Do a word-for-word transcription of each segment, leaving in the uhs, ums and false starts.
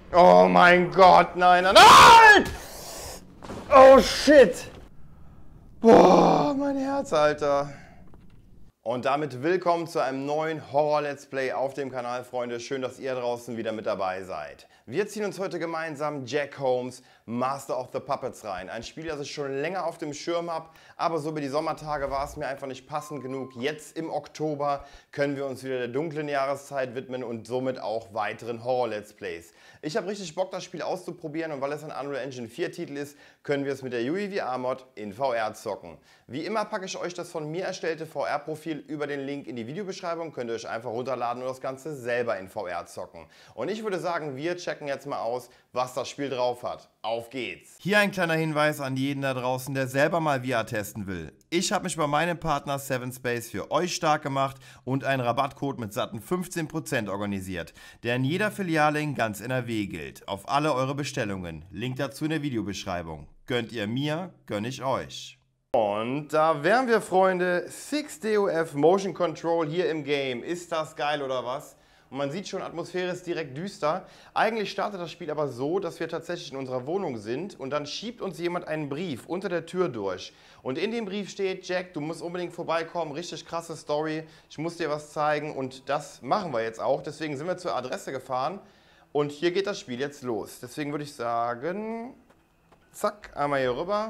Oh mein Gott, nein, nein, nein! Oh shit! Boah, mein Herz, Alter. Und damit willkommen zu einem neuen Horror-Let's Play auf dem Kanal, Freunde. Schön, dass ihr draußen wieder mit dabei seid. Wir ziehen uns heute gemeinsam Jack Holmes, Master of the Puppets rein. Ein Spiel, das ich schon länger auf dem Schirm habe, aber so über die Sommertage war es mir einfach nicht passend genug. Jetzt im Oktober können wir uns wieder der dunklen Jahreszeit widmen und somit auch weiteren Horror-Let's Plays. Ich habe richtig Bock, das Spiel auszuprobieren, und weil es ein Unreal Engine vier Titel ist, können wir es mit der U I V R-Mod in V R zocken. Wie immer packe ich euch das von mir erstellte V R-Profil über den Link in die Videobeschreibung, könnt ihr euch einfach runterladen und das Ganze selber in V R zocken. Und ich würde sagen, wir checken jetzt mal aus, was das Spiel drauf hat. Auf geht's! Hier ein kleiner Hinweis an jeden da draußen, der selber mal V R testen will. Ich habe mich bei meinem Partner Seven Space für euch stark gemacht und einen Rabattcode mit satten fünfzehn Prozent organisiert, der in jeder Filiale in ganz N R W gilt. Auf alle eure Bestellungen. Link dazu in der Videobeschreibung. Gönnt ihr mir, gönn ich euch. Und da wären wir, Freunde. six D O F Motion Control hier im Game. Ist das geil oder was? Und man sieht schon, Atmosphäre ist direkt düster. Eigentlich startet das Spiel aber so, dass wir tatsächlich in unserer Wohnung sind und dann schiebt uns jemand einen Brief unter der Tür durch. Und in dem Brief steht: Jack, du musst unbedingt vorbeikommen, richtig krasse Story, ich muss dir was zeigen, und das machen wir jetzt auch. Deswegen sind wir zur Adresse gefahren und hier geht das Spiel jetzt los. Deswegen würde ich sagen, zack, einmal hier rüber.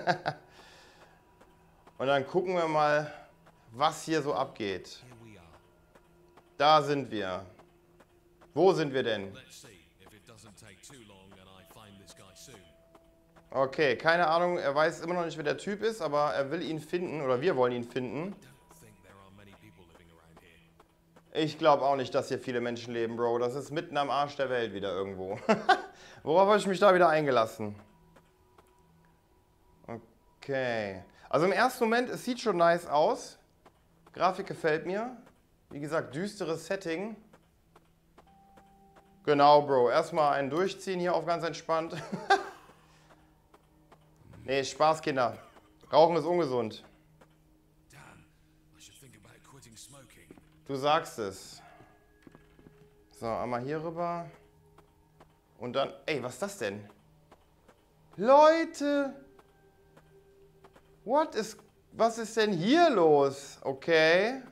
Und dann gucken wir mal, was hier so abgeht. Da sind wir. Wo sind wir denn? Okay, keine Ahnung, er weiß immer noch nicht, wer der Typ ist, aber er will ihn finden, oder wir wollen ihn finden. Ich glaube auch nicht, dass hier viele Menschen leben, Bro. Das ist mitten am Arsch der Welt wieder irgendwo. Worauf habe ich mich da wieder eingelassen? Okay. Also im ersten Moment, es sieht schon nice aus. Grafik gefällt mir. Wie gesagt, düsteres Setting. Genau, Bro. Erstmal einen durchziehen hier auf ganz entspannt. Nee, Spaß, Kinder. Rauchen ist ungesund. Du sagst es. So, einmal hier rüber. Und dann... Ey, was ist das denn? Leute! What is... Was ist denn hier los? Okay.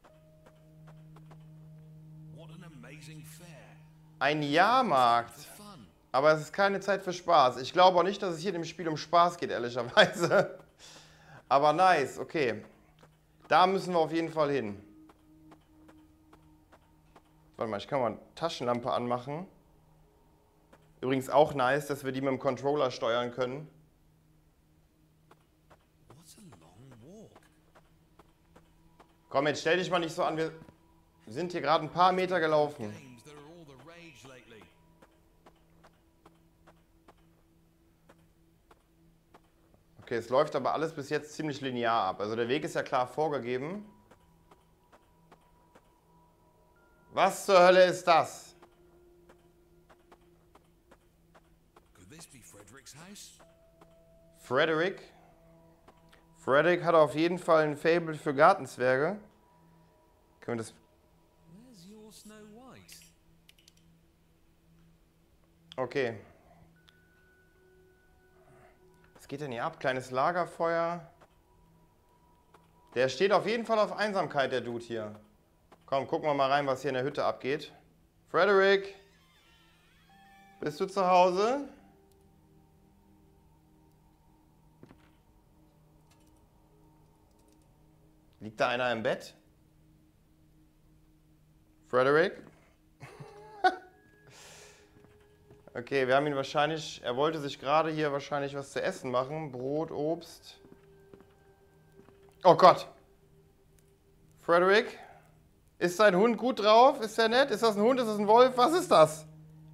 Ein Jahrmarkt. Aber es ist keine Zeit für Spaß. Ich glaube auch nicht, dass es hier in dem Spiel um Spaß geht, ehrlicherweise. Aber nice, okay. Da müssen wir auf jeden Fall hin. Warte mal, ich kann mal eine Taschenlampe anmachen. Übrigens auch nice, dass wir die mit dem Controller steuern können. Komm, jetzt stell dich mal nicht so an, wir sind hier gerade ein paar Meter gelaufen. Okay, es läuft aber alles bis jetzt ziemlich linear ab. Also der Weg ist ja klar vorgegeben. Was zur Hölle ist das? Frederick? Frederick hat auf jeden Fall ein Faible für Gartenzwerge. Können wir das... Okay. Was geht denn hier ab? Kleines Lagerfeuer. Der steht auf jeden Fall auf Einsamkeit, der Dude hier. Komm, gucken wir mal rein, was hier in der Hütte abgeht. Frederick, bist du zu Hause? Liegt da einer im Bett? Frederick? Okay, wir haben ihn wahrscheinlich, er wollte sich gerade hier wahrscheinlich was zu essen machen. Brot, Obst. Oh Gott. Frederick? Ist sein Hund gut drauf? Ist er nett? Ist das ein Hund? Ist das ein Wolf? Was ist das?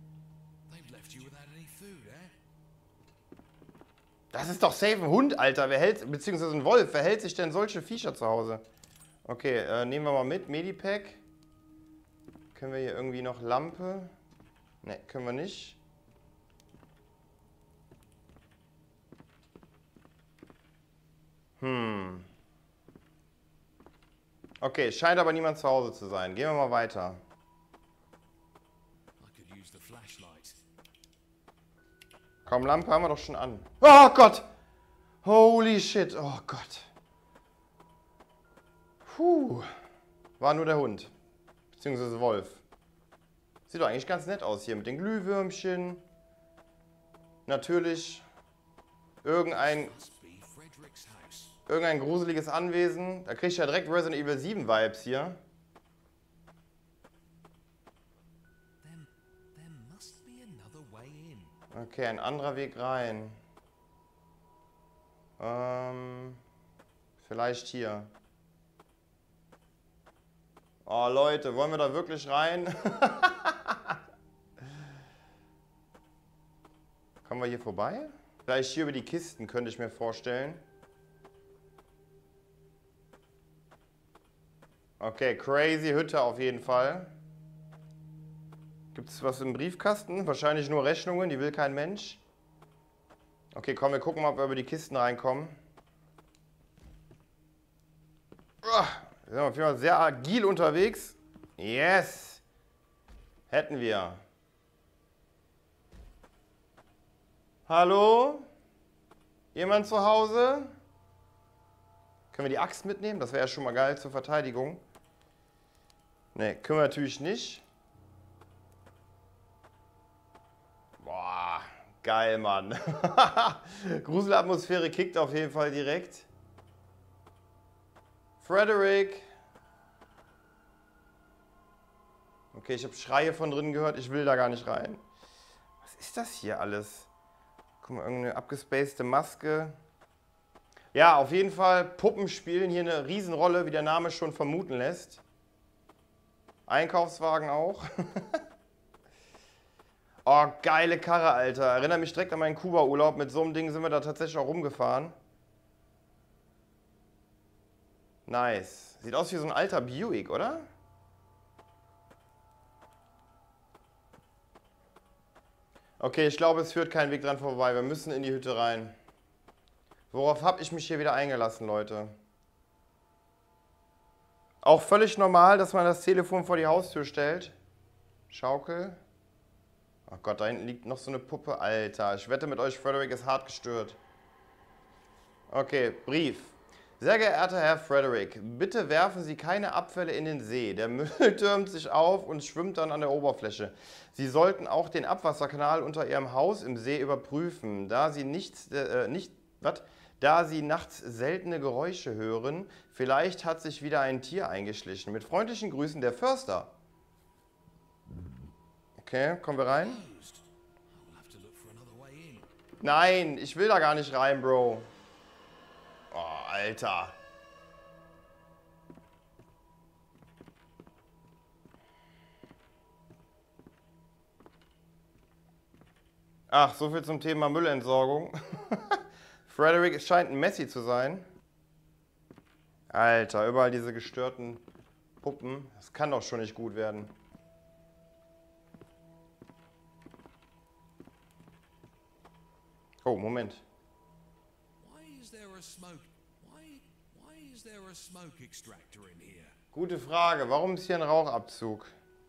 Das ist doch safe ein Hund, Alter. Wer hält, beziehungsweise ein Wolf. Wer hält sich denn solche Viecher zu Hause? Okay, äh, nehmen wir mal mit. Medipack. Können wir hier irgendwie noch Lampe? Ne, können wir nicht. Hm. Okay, scheint aber niemand zu Hause zu sein. Gehen wir mal weiter. Komm, Lampe haben wir doch schon an. Oh Gott! Holy shit, oh Gott. Puh. War nur der Hund. Beziehungsweise Wolf. Sieht doch eigentlich ganz nett aus hier mit den Glühwürmchen. Natürlich irgendein, irgendein gruseliges Anwesen. Da kriege ich ja direkt Resident Evil sieben Vibes hier. Okay, ein anderer Weg rein. Ähm, vielleicht hier. Oh Leute, wollen wir da wirklich rein? Kommen wir hier vorbei? Vielleicht hier über die Kisten, könnte ich mir vorstellen. Okay, crazy Hütte auf jeden Fall. Gibt es was im Briefkasten? Wahrscheinlich nur Rechnungen, die will kein Mensch. Okay, komm, wir gucken mal, ob wir über die Kisten reinkommen. Wir sind auf jeden Fall sehr agil unterwegs. Yes! Hätten wir. Hallo? Jemand zu Hause? Können wir die Axt mitnehmen? Das wäre ja schon mal geil zur Verteidigung. Ne, können wir natürlich nicht. Boah, geil, Mann. Gruselatmosphäre kickt auf jeden Fall direkt. Frederick. Okay, ich habe Schreie von drinnen gehört. Ich will da gar nicht rein. Was ist das hier alles? Guck mal, irgendeine abgespacede Maske. Ja, auf jeden Fall, Puppen spielen hier eine Riesenrolle, wie der Name schon vermuten lässt. Einkaufswagen auch. Oh, geile Karre, Alter. Erinnert mich direkt an meinen Kuba-Urlaub. Mit so einem Ding sind wir da tatsächlich auch rumgefahren. Nice. Sieht aus wie so ein alter Buick, oder? Okay, ich glaube, es führt kein Weg dran vorbei. Wir müssen in die Hütte rein. Worauf habe ich mich hier wieder eingelassen, Leute? Auch völlig normal, dass man das Telefon vor die Haustür stellt. Schaukel. Ach Gott, da hinten liegt noch so eine Puppe. Alter, ich wette mit euch, Frederick ist hart gestört. Okay, Brief. Sehr geehrter Herr Frederick, bitte werfen Sie keine Abfälle in den See. Der Müll türmt sich auf und schwimmt dann an der Oberfläche. Sie sollten auch den Abwasserkanal unter Ihrem Haus im See überprüfen, da Sie nichts, äh, nicht, was? Da Sie nachts seltene Geräusche hören. Vielleicht hat sich wieder ein Tier eingeschlichen. Mit freundlichen Grüßen, der Förster. Okay, kommen wir rein? Nein, ich will da gar nicht rein, Bro. Oh, Alter. Ach, so viel zum Thema Müllentsorgung. Frederick scheint ein Messi zu sein. Alter, überall diese gestörten Puppen. Das kann doch schon nicht gut werden. Oh, Moment. Gute Frage. Warum ist hier ein Rauchabzug?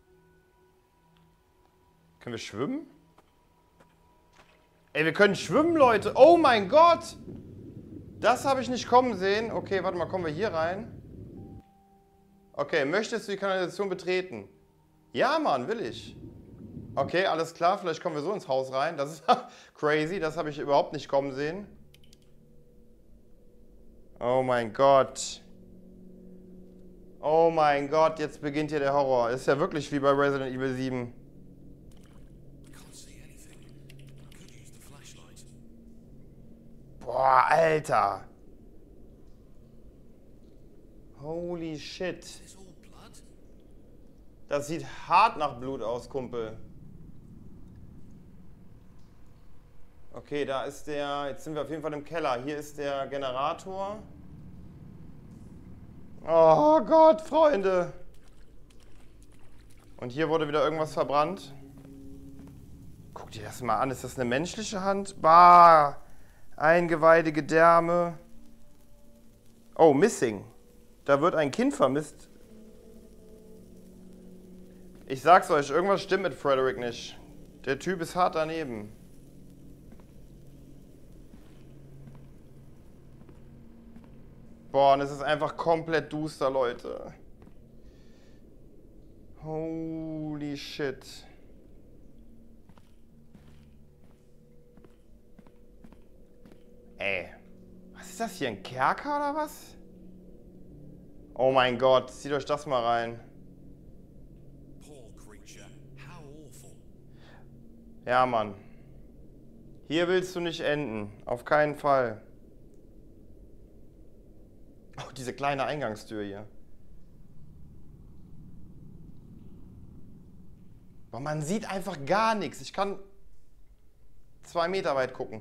Können wir schwimmen? Ey, wir können schwimmen, Leute. Oh mein Gott. Das habe ich nicht kommen sehen. Okay, warte mal, kommen wir hier rein? Okay, möchtest du die Kanalisation betreten? Ja, Mann, will ich. Okay, alles klar. Vielleicht kommen wir so ins Haus rein. Das ist crazy. Das habe ich überhaupt nicht kommen sehen. Oh mein Gott. Oh mein Gott, jetzt beginnt hier der Horror. Ist ja wirklich wie bei Resident Evil sieben. Boah, Alter. Holy shit. Das sieht hart nach Blut aus, Kumpel. Okay, da ist der... Jetzt sind wir auf jeden Fall im Keller. Hier ist der Generator. Oh Gott, Freunde. Und hier wurde wieder irgendwas verbrannt. Guck dir das mal an. Ist das eine menschliche Hand? Bah. Eingeweide, Gedärme. Oh, missing. Da wird ein Kind vermisst. Ich sag's euch, irgendwas stimmt mit Frederick nicht. Der Typ ist hart daneben. Boah, und es ist einfach komplett duster, Leute. Holy shit. Ey. Was ist das hier? Ein Kerker oder was? Oh mein Gott, zieht euch das mal rein. Ja, Mann. Hier willst du nicht enden. Auf keinen Fall. Oh, diese kleine Eingangstür hier. Aber man sieht einfach gar nichts. Ich kann zwei Meter weit gucken.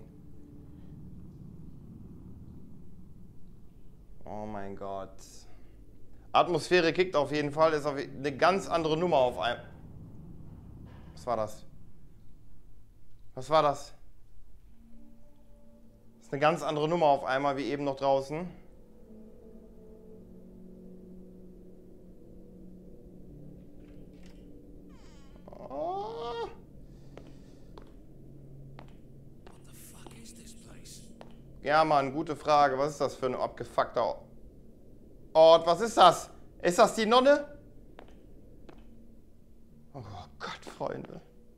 Oh mein Gott. Atmosphäre kickt auf jeden Fall. Ist auf eine ganz andere Nummer auf einmal. Was war das? Was war das? Das ist eine ganz andere Nummer auf einmal, wie eben noch draußen. Oh. Ja, Mann, gute Frage. Was ist das für ein abgefuckter Ort? Was ist das? Ist das die Nonne? Oh Gott, Freunde.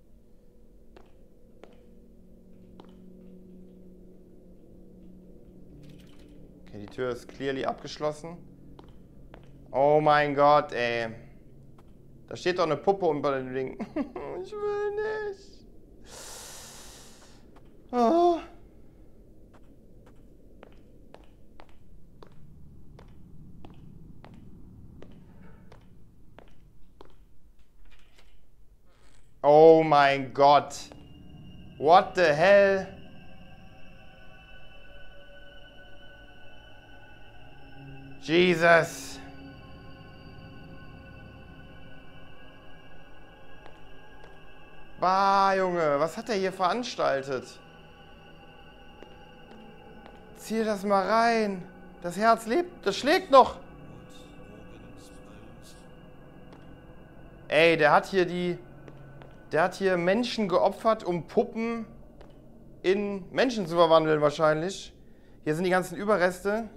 Okay, die Tür ist clearly abgeschlossen. Oh mein Gott, ey. Da steht doch eine Puppe unter dem Ding. Ich will nicht. Oh. Oh mein Gott. What the hell? Jesus. Bah, Junge, was hat er hier veranstaltet? Zieh das mal rein. Das Herz lebt, das schlägt noch. Ey, der hat hier die... Der hat hier Menschen geopfert, um Puppen in Menschen zu verwandeln wahrscheinlich. Hier sind die ganzen Überreste.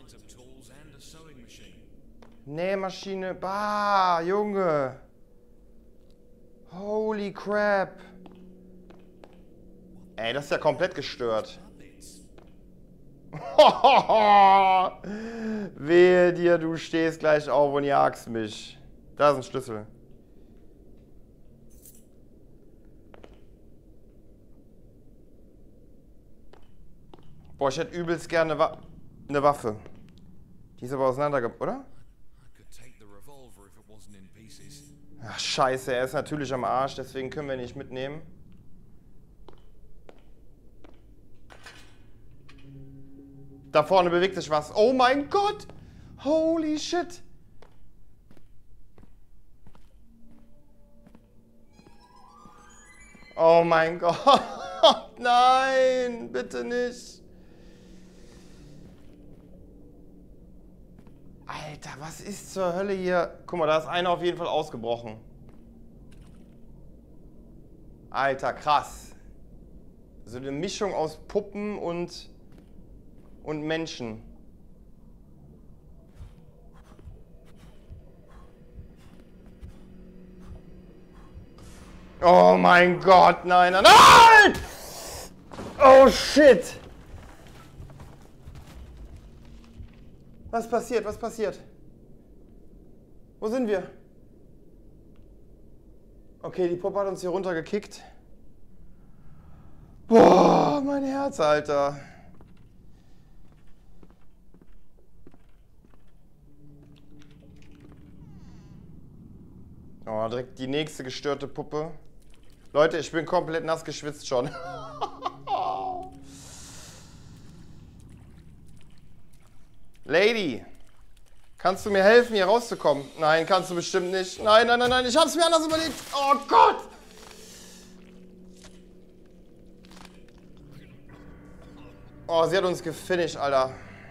Nähmaschine. Bah, Junge. Holy crap. Ey, das ist ja komplett gestört. Wehe dir, du stehst gleich auf und jagst mich. Da ist ein Schlüssel. Boah, ich hätte übelst gerne Wa eine Waffe. Die ist aber auseinandergebracht, oder? Ach, scheiße, er ist natürlich am Arsch, deswegen können wir ihn nicht mitnehmen. Da vorne bewegt sich was. Oh mein Gott! Holy shit! Oh mein Gott! Nein! Bitte nicht! Alter, was ist zur Hölle hier? Guck mal, da ist einer auf jeden Fall ausgebrochen. Alter, krass. So eine Mischung aus Puppen und, und Menschen. Oh mein Gott, nein, nein, nein! Oh shit! Was passiert? Was passiert? Wo sind wir? Okay, die Puppe hat uns hier runtergekickt. Boah, mein Herz, Alter. Oh, direkt die nächste gestörte Puppe. Leute, ich bin komplett nass geschwitzt schon. Lady, kannst du mir helfen, hier rauszukommen? Nein, kannst du bestimmt nicht. Nein, nein, nein, nein, ich hab's mir anders überlegt. Oh Gott! Oh, sie hat uns gefinisht, Alter.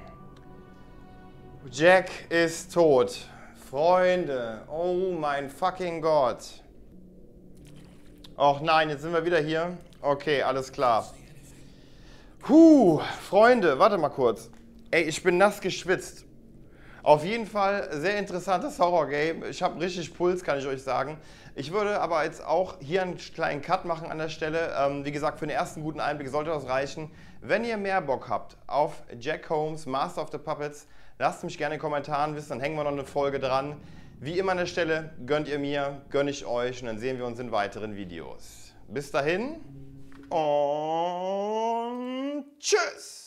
Jack ist tot. Freunde, oh mein fucking Gott. Och nein, jetzt sind wir wieder hier. Okay, alles klar. Puh, Freunde, warte mal kurz. Ey, ich bin nass geschwitzt. Auf jeden Fall sehr interessantes Horror-Game. Ich habe richtig Puls, kann ich euch sagen. Ich würde aber jetzt auch hier einen kleinen Cut machen an der Stelle. Ähm, wie gesagt, für den ersten guten Einblick sollte das reichen. Wenn ihr mehr Bock habt auf Jack Holmes, Master of the Puppets, lasst mich gerne in den Kommentaren wissen, dann hängen wir noch eine Folge dran. Wie immer an der Stelle, gönnt ihr mir, gönne ich euch und dann sehen wir uns in weiteren Videos. Bis dahin und tschüss!